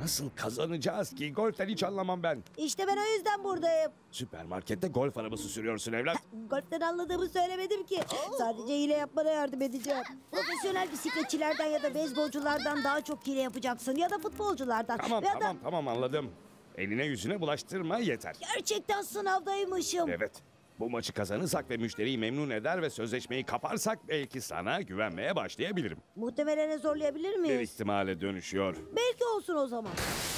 Nasıl kazanacağız ki? Golften hiç anlamam ben. İşte ben o yüzden buradayım. Süpermarkette golf arabası sürüyorsun evlat. Golften anladığımı söylemedim ki. Sadece hile yapmana yardım edeceğim. Profesyonel bisikletçilerden ya da beyzbolculardan daha çok hile yapacaksın. Ya da futbolculardan. Tamam ya da... tamam anladım. Eline yüzüne bulaştırma yeter. Gerçekten sınavdaymışım. Evet. Bu maçı kazanırsak ve müşteriyi memnun eder ve sözleşmeyi kaparsak belki sana güvenmeye başlayabilirim. Muhtemelen zorlayabilir Bir miyiz? ihtimale dönüşüyor. Belki olsun o zaman.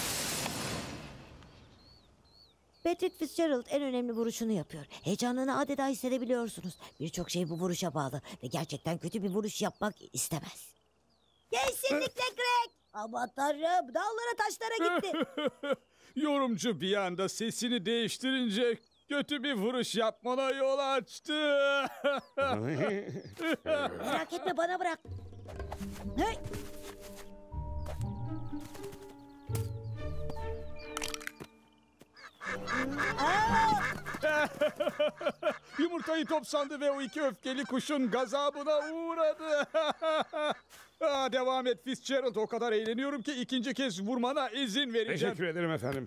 Patrick Fitzgerald en önemli vuruşunu yapıyor. Heyecanını adeta hissedebiliyorsunuz. Birçok şey bu vuruşa bağlı ve gerçekten kötü bir vuruş yapmak istemez. Kesinlikle Greg. Aman tanrım, dağlara taşlara gitti. Yorumcu bir anda sesini değiştirince kötü bir vuruş yapmana yol açtı. Merak etme, bana bırak. Hey. Yumurtayı top sandı ve o iki öfkeli kuşun gazabına uğradı. Devam et Fitzgerald, o kadar eğleniyorum ki ikinci kez vurmana izin vereceğim. Teşekkür ederim efendim.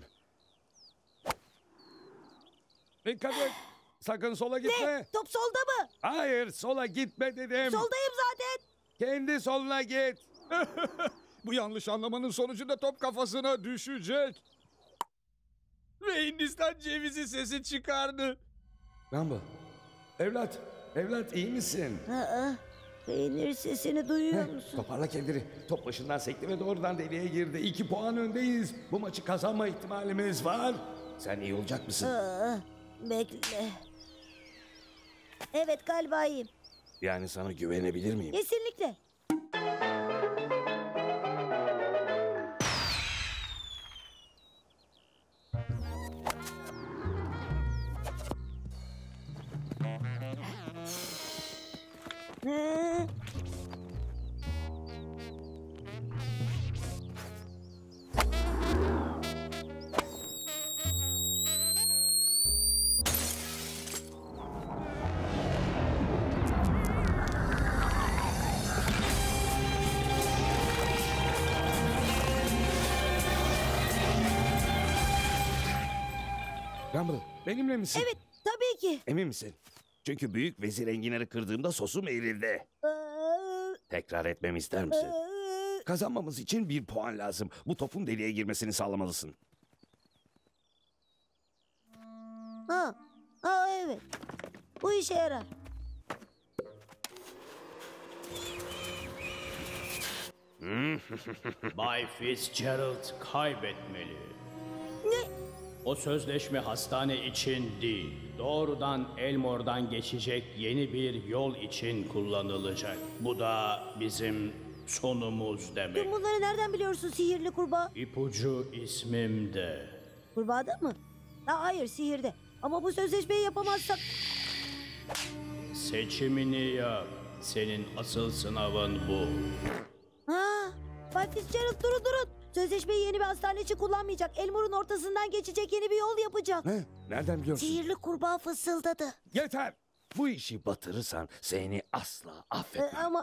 Dikkat et. Sakın sola gitme. Ne? Top solda mı? Hayır, sola gitme dedim. Soldayım zaten. Kendi soluna git. Bu yanlış anlamanın sonucunda top kafasına düşecek. Ve Hindistan cevizi sesi çıkardı. Rambo. Evlat iyi misin? Peynir sesini duyuyor musun? Toparla kendini. Top başından sekti ve doğrudan deliğe girdi. 2 puan öndeyiz. Bu maçı kazanma ihtimalimiz var. Sen iyi olacak mısın? Bekle. Evet, galiba iyiyim. Yani sana güvenebilir miyim? Kesinlikle. Rambo, benimle misin? Evet, tabii ki. Emin misin? Çünkü büyük vezir enginarı kırdığımda sosum erildi. Tekrar etmemi ister misin? Kazanmamız için 1 puan lazım. Bu topun deliğe girmesini sağlamalısın. Evet. Bu işe yarar. Bay Fitzgerald kaybetmeli. Ne? O sözleşme hastane için değil, doğrudan Elmore'dan geçecek yeni bir yol için kullanılacak. Bu da bizim sonumuz demek. Tüm bunları nereden biliyorsun sihirli kurbağa? İpucu ismimde. Kurbağada mı? Hayır, sihirde. Ama bu sözleşmeyi yapamazsak... Seçimini yap. Senin asıl sınavın bu. Bay Fitzgerald, durun. Sözleşmeyi yeni bir hastane için kullanmayacak. Elmore'un ortasından geçecek yeni bir yol yapacak. Ne? Nereden biliyorsun? Sihirli kurbağa fısıldadı. Yeter! Bu işi batırırsan seni asla affetmem. Ama...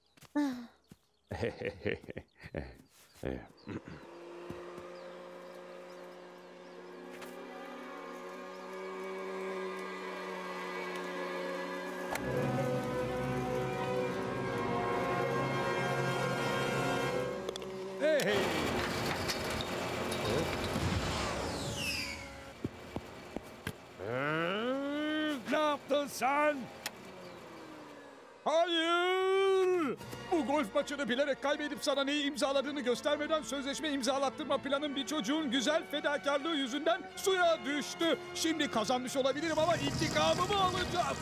Hey! Ne yaptın sen? Hayır! Bu golf maçını bilerek kaybedip sana neyi imzaladığını göstermeden sözleşme imzalattırma planın bir çocuğun güzel fedakarlığı yüzünden suya düştü. Şimdi kazanmış olabilirim ama intikamımı alacağım.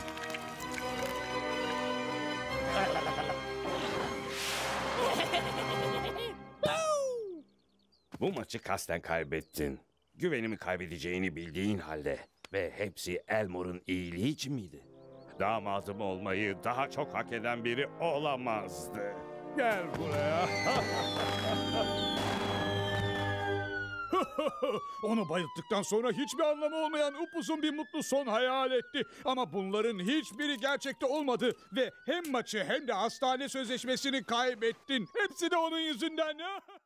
Bu maçı kasten kaybettin. Güvenimi kaybedeceğini bildiğin halde. Ve hepsi Elmore'un iyiliği için miydi? Damadım olmayı daha çok hak eden biri olamazdı. Gel buraya. Onu bayılttıktan sonra hiçbir anlamı olmayan upuzun bir mutlu son hayal etti. Ama bunların hiçbiri gerçekte olmadı. Ve hem maçı hem de hastane sözleşmesini kaybettin. Hepsi de onun yüzünden.